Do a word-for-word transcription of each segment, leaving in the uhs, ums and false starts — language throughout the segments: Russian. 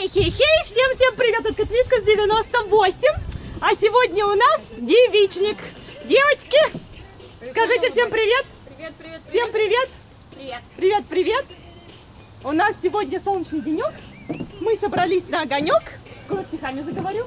Хей-хей-хей, всем-всем привет от Котвицка с девяносто восемь. А сегодня у нас девичник. Девочки, скажите всем привет. Привет, привет, привет. Всем привет. Привет. Привет, привет. У нас сегодня солнечный денек. Мы собрались на огонек. Скоро стихами заговорю.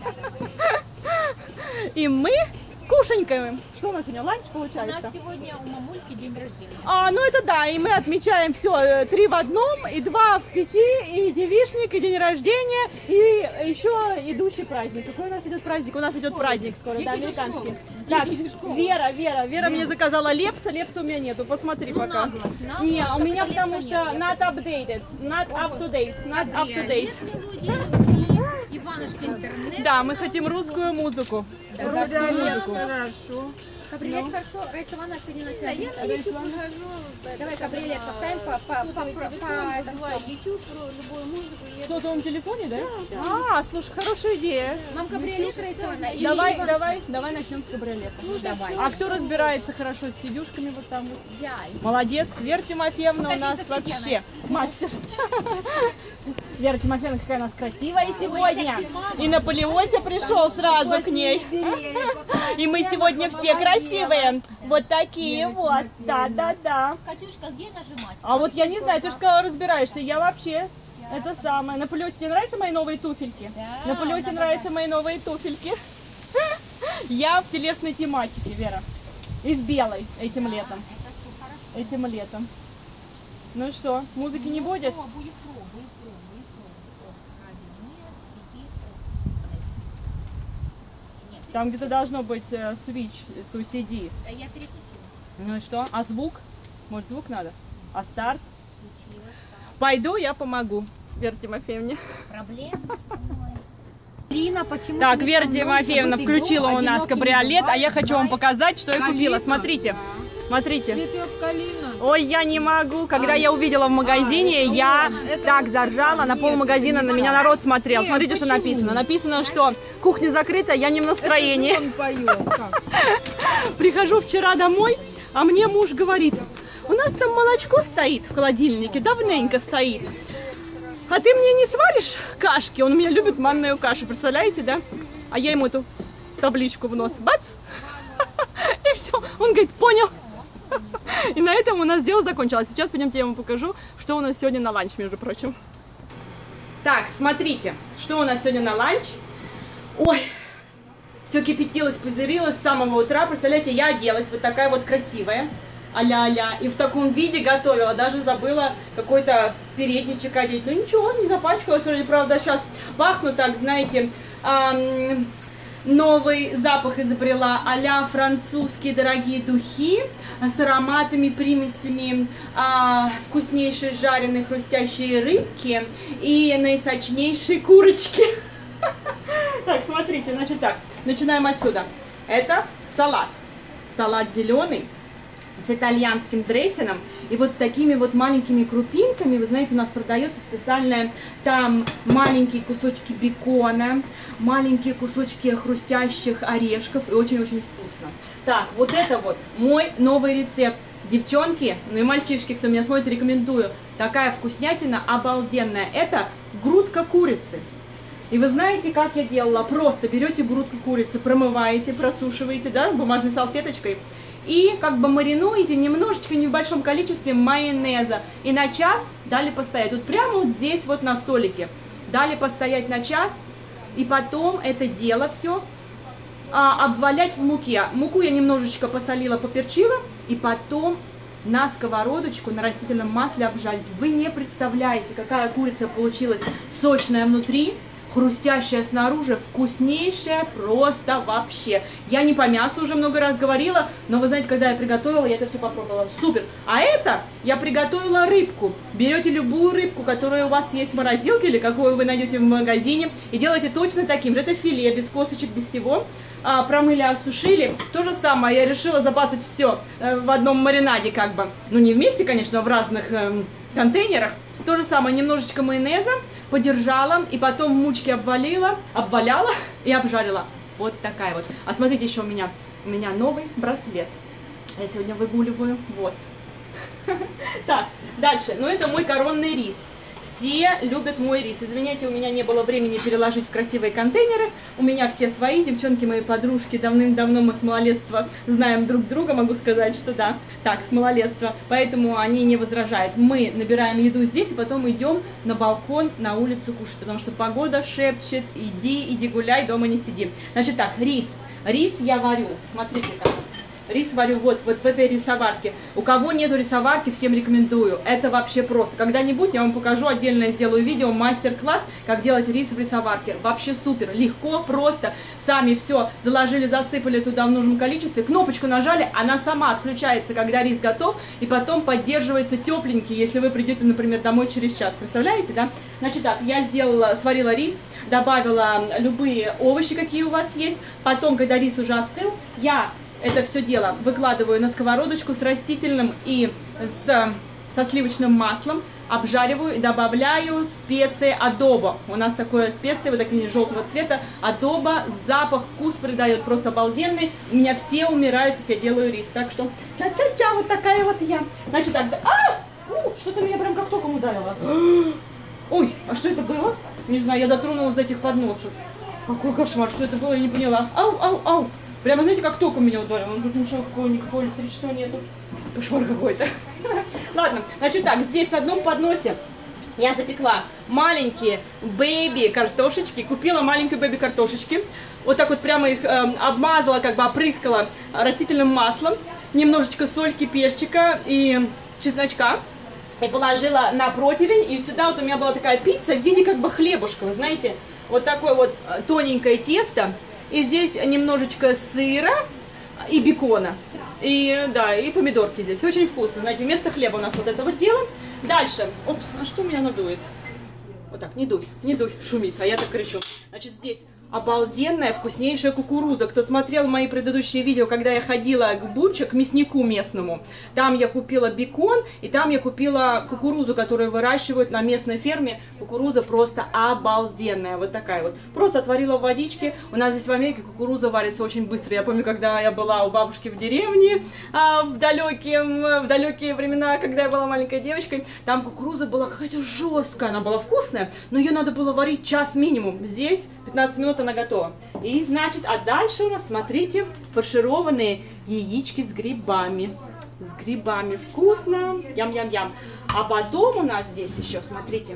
И мы кушанькаем. Что у нас сегодня, ланч получается? У нас сегодня у мамульки день рождения. А, ну это да, и мы отмечаем все три в одном, и два в пяти, и девичник, и день рождения, и еще идущий праздник. Какой у нас идет праздник? У нас идет праздник скоро, да, американский. Так, Вера, Вера, Вера мне заказала лепса, лепса у меня нету, посмотри Ну, пока. наглость, наглость, Не, у меня лепса потому нет, что я not updated, not up to date, not up to date. Иванушка интернет. Да, мы хотим русскую музыку. Да, Русскую да, музыку. Хорошо. Кабриолет хорошо. Раиса Ивановна сегодня на тебя. Я на YouTube выхожу. Давай кабриолет поставим по по по по YouTube, любую музыку. Что, в твоем телефоне, да? А, слушай, хорошая идея. Нам кабриолет, Раиса Ивановна. или Давай, Иванушка? давай, давай начнем с кабриолета. Давай. А кто разбирается хорошо с сидюшками вот там вот? Я. Молодец, Вера Тимофеевна у Покажи нас совсем вообще пьяная. мастер. Вера Тимофеевна какая у нас красивая сегодня. секси мама. И Наполеося пришел сразу к ней. И мы сегодня все красивые. Вот такие вот. Да, да, да. Катюшка, где нажимать? А вот я не знаю, ты же сказала, разбираешься. Я вообще это самое. Наполеосе, тебе нравятся мои новые туфельки? Да, Наполеосе да, нравятся мои новые туфельки. Я в телесной тематике, Вера. И в белой этим летом. Это все хорошо. Этим летом. Ну и что, музыки не будет? Пробуй, пробуй, пробуй, пробуй. Правильно. Нет, сиди. Там где-то должно быть э, switch to си ди. Да я переключила. Ну и что? А звук? Может, звук надо? А старт? Включила. Пойду, я помогу Вере Тимофеевне. Проблем? Лина, почему Так, ты Вера со мной Тимофеевна забытый включила дом, у нас одиноким кабриолет, а я бывает, хочу вам бывает. показать, что я купила. Калина? Смотрите, смотрите. Цветет калина. Ой, я не могу. Когда я увидела в магазине, я так заржала. На пол магазина на меня народ смотрел. Смотрите, что написано. Написано, что кухня закрыта, я не в настроении. Он поет. Как? Прихожу вчера домой, а мне муж говорит: у нас там молочко стоит в холодильнике, давненько стоит. А ты мне не сваришь кашки? Он у меня любит манную кашу, представляете, да? А я ему эту табличку в нос, бац! И все. Он говорит: понял. И на этом у нас дело закончилось. Сейчас пойдемте, я вам покажу, что у нас сегодня на ланч, между прочим. Так, смотрите, что у нас сегодня на ланч. Ой, все кипятилось, пузырилось с самого утра. Представляете, я оделась вот такая вот красивая, а-ля-ля, и в таком виде готовила. Даже забыла какой-то передничек одеть. Ну ничего, не запачкалась. Вроде, правда, сейчас пахну так, знаете, эм, новый запах изобрела а-ля французские дорогие духи с ароматами, примесями а, вкуснейшей жареной хрустящей рыбки и наисочнейшей курочки. Так, смотрите, значит так, начинаем отсюда. Это салат. Салат зеленый с итальянским дрессингом и вот с такими вот маленькими крупинками. Вы знаете, у нас продается специальная, там маленькие кусочки бекона, маленькие кусочки хрустящих орешков, и очень-очень вкусно. Так, вот это вот мой новый рецепт. Девчонки, ну и мальчишки, кто меня смотрит, рекомендую. Такая вкуснятина обалденная. Это грудка курицы. И вы знаете, как я делала? Просто берете грудку курицы, промываете, просушиваете, да, бумажной салфеточкой, и как бы маринуете немножечко, в небольшом количестве майонеза. И на час дали постоять. Вот прямо вот здесь вот на столике. Дали постоять на час. И потом это дело все а, обвалять в муке. Муку я немножечко посолила, поперчила. И потом на сковородочку на растительном масле обжарить. Вы не представляете, какая курица получилась сочная внутри, хрустящая снаружи, вкуснейшая просто вообще. Я не по мясу уже много раз говорила, но вы знаете, когда я приготовила, я это все попробовала. Супер. А это я приготовила рыбку. Берете любую рыбку, которая у вас есть в морозилке или какую вы найдете в магазине, и делаете точно таким же. Это филе, без косточек, без всего. А, промыли, осушили. То же самое, я решила забацать все э, в одном маринаде как бы. Ну не вместе, конечно, в разных э, контейнерах. То же самое, немножечко майонеза подержала, и потом в мучке обвалила, обваляла и обжарила. Вот такая вот. А смотрите, еще у меня, у меня новый браслет. Я сегодня выгуливаю. Вот. Так, дальше. Ну, это мой коронный рис. Все любят мой рис. Извините, у меня не было времени переложить в красивые контейнеры. У меня все свои. Девчонки, мои подружки, давным-давно мы с малолетства знаем друг друга. Могу сказать, что да. Так, с малолетства. Поэтому они не возражают. Мы набираем еду здесь, и потом идем на балкон, на улицу кушать. Потому что погода шепчет: иди, иди гуляй, дома не сиди. Значит так, рис. Рис я варю. Смотрите-ка. Рис варю вот, вот в этой рисоварке. У кого нету рисоварки, всем рекомендую. Это вообще просто. Когда-нибудь я вам покажу, отдельно сделаю видео, мастер-класс, как делать рис в рисоварке. Вообще супер. Легко, просто. Сами все заложили, засыпали туда в нужном количестве. Кнопочку нажали, она сама отключается, когда рис готов. И потом поддерживается тепленький, если вы придете, например, домой через час. Представляете, да? Значит так, я сделала, сварила рис, добавила любые овощи, какие у вас есть. Потом, когда рис уже остыл, я... это все дело выкладываю на сковородочку с растительным и с, со сливочным маслом, обжариваю и добавляю специи адоба. У нас такое специи, вот такие желтого цвета, адоба, запах, вкус придает просто обалденный. У меня все умирают, как я делаю рис. Так что, ча-ча-ча, вот такая вот я. Значит так, а! Что-то меня прям как током ударило. Ой, а что это было? Не знаю, я дотронулась до этих подносов. Какой кошмар, что это было, я не поняла. Ау, ау, ау. Прямо, знаете, как током меня ударило. Тут ничего, какого, никакого электричества нету. Кошмар какой-то. Ладно, значит так, здесь на одном подносе я запекла маленькие бэби картошечки. Купила маленькие бэби картошечки. Вот так вот прямо их э, обмазала, как бы опрыскала растительным маслом. Немножечко сольки, перчика и чесночка. И положила на противень. И сюда вот у меня была такая пицца в виде как бы хлебушка. Вы знаете, вот такое вот тоненькое тесто. И здесь немножечко сыра и бекона. И, да, и помидорки здесь. Очень вкусно. Знаете, вместо хлеба у нас вот это вот дело. Дальше. Опс, а что меня надует? Вот так, не дуй, не дуй, шумит, а я так кричу. Значит, здесь обалденная, вкуснейшая кукуруза. Кто смотрел мои предыдущие видео, когда я ходила к Буче, к мяснику местному, там я купила бекон, и там я купила кукурузу, которую выращивают на местной ферме. Кукуруза просто обалденная, вот такая вот. Просто отварила в водичке. У нас здесь в Америке кукуруза варится очень быстро. Я помню, когда я была у бабушки в деревне, а, в, далекие, в далекие времена, когда я была маленькой девочкой, там кукуруза была какая-то жесткая, она была вкусная, но ее надо было варить час минимум. Здесь пятнадцать минут она готова. И значит, а дальше у нас, смотрите, фаршированные яички с грибами. С грибами. Вкусно. Ям-ям-ям. А потом у нас здесь еще, смотрите,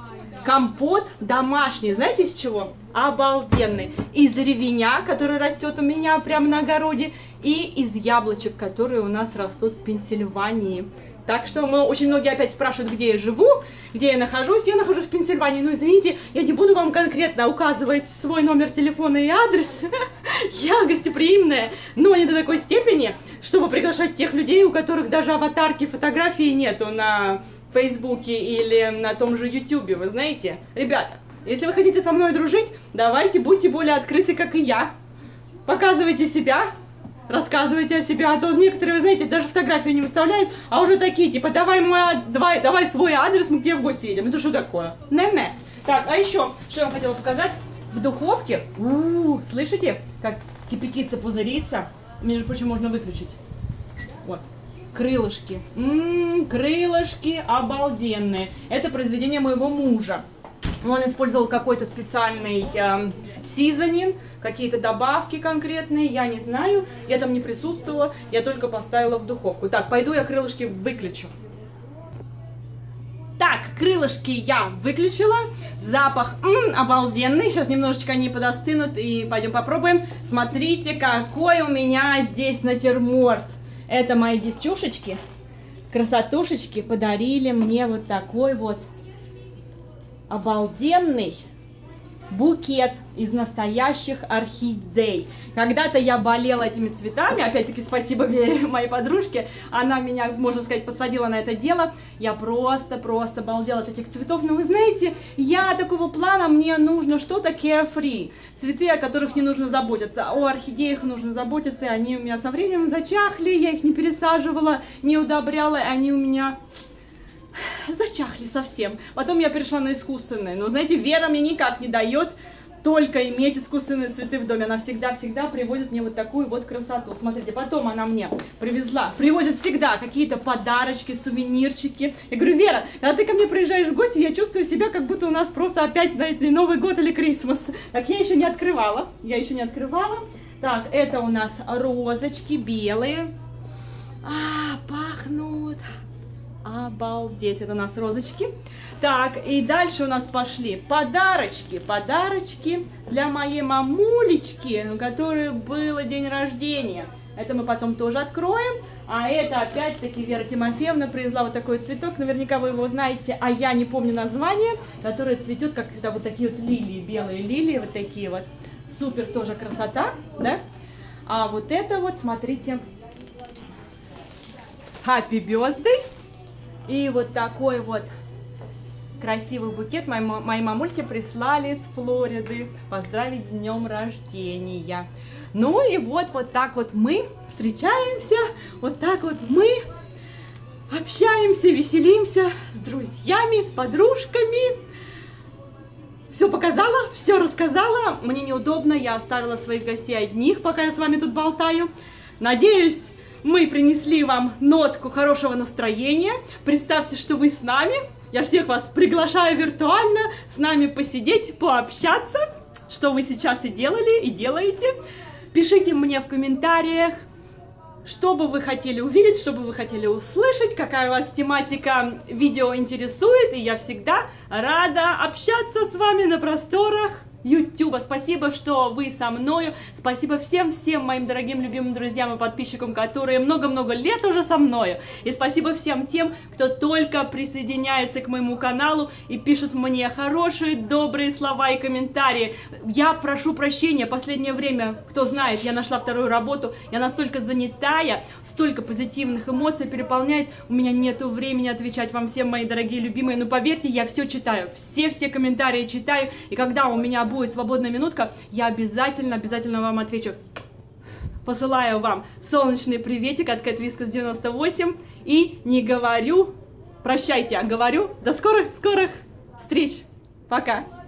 компот домашний. Знаете из чего? Обалденный. Из ревеня, который растет у меня прямо на огороде, и из яблочек, которые у нас растут в Пенсильвании. Так что мы, очень многие опять спрашивают, где я живу, где я нахожусь. Я нахожусь в Пенсильвании. Ну, извините, я не буду вам конкретно указывать свой номер телефона и адрес. Я гостеприимная, но не до такой степени, чтобы приглашать тех людей, у которых даже аватарки, фотографии нету на Фейсбуке или на том же Ютубе, вы знаете. Ребята, если вы хотите со мной дружить, давайте будьте более открыты, как и я. Показывайте себя. Рассказывайте о себе, а то некоторые, вы знаете, даже фотографии не выставляют, а уже такие, типа, давай, мой, давай, давай свой адрес, мы к тебе в гости едем. Это что такое? Не-не. Так, а еще, что я вам хотела показать? В духовке, у-у-у, слышите, как кипятится, пузырится? Между прочим, можно выключить. Вот, крылышки. М-м, крылышки обалденные. Это произведение моего мужа. Он использовал какой-то специальный э, сизонин, какие-то добавки конкретные, я не знаю, я там не присутствовала, я только поставила в духовку. Так, пойду я крылышки выключу. Так, крылышки я выключила, запах м-м, обалденный, сейчас немножечко они подостынут и пойдем попробуем. Смотрите, какой у меня здесь натюрморт. Это мои девчушечки, красотушечки подарили мне вот такой вот обалденный букет из настоящих орхидей. Когда-то я болела этими цветами, опять-таки спасибо моей подружке, она меня, можно сказать, посадила на это дело. Я просто-просто балдела от этих цветов, но вы знаете, я такого плана, мне нужно что-то carefree, цветы, о которых не нужно заботиться. О орхидеях нужно заботиться, и они у меня со временем зачахли, я их не пересаживала, не удобряла, и они у меня зачахли совсем. Потом я перешла на искусственные. Но, знаете, Вера мне никак не дает только иметь искусственные цветы в доме. Она всегда-всегда приводит мне вот такую вот красоту. Смотрите, потом она мне привезла, привозит всегда какие-то подарочки, сувенирчики. Я говорю, Вера, когда ты ко мне приезжаешь в гости, я чувствую себя, как будто у нас просто опять, знаете, Новый год или Крисмас. Так, я еще не открывала, я еще не открывала. Так, это у нас розочки белые. А, пахнут. Обалдеть, это у нас розочки. Так, и дальше у нас пошли подарочки. Подарочки для моей мамулечки, у которой был день рождения. Это мы потом тоже откроем. А это опять-таки Вера Тимофеевна привезла вот такой цветок. Наверняка вы его знаете, а я не помню название. Который цветет, как это вот такие вот лилии, белые лилии, вот такие вот. Супер тоже красота, да? А вот это вот, смотрите, Happy Birthday. И вот такой вот красивый букет моей, моей мамульке прислали с Флориды. Поздравить с днем рождения. Ну и вот, вот так вот мы встречаемся. Вот так вот мы общаемся, веселимся с друзьями, с подружками. Все показала, все рассказала. Мне неудобно, я оставила своих гостей одних, пока я с вами тут болтаю. Надеюсь, мы принесли вам нотку хорошего настроения. Представьте, что вы с нами. Я всех вас приглашаю виртуально с нами посидеть, пообщаться, что вы сейчас и делали, и делаете. Пишите мне в комментариях, что бы вы хотели увидеть, что бы вы хотели услышать, какая вас тематика видео интересует. И я всегда рада общаться с вами на просторах Ютуба. Спасибо, что вы со мною. Спасибо всем-всем моим дорогим, любимым друзьям и подписчикам, которые много-много лет уже со мною. И спасибо всем тем, кто только присоединяется к моему каналу и пишет мне хорошие, добрые слова и комментарии. Я прошу прощения, последнее время, кто знает, я нашла вторую работу. Я настолько занятая, столько позитивных эмоций переполняет. У меня нету времени отвечать вам всем, мои дорогие, любимые. Но поверьте, я все читаю, все-все комментарии читаю. И когда у меня будет свободная минутка, я обязательно, обязательно вам отвечу. Посылаю вам солнечный приветик от Cat Whiskas девяносто восемь. И не говорю, прощайте, а говорю до скорых-скорых встреч. Пока.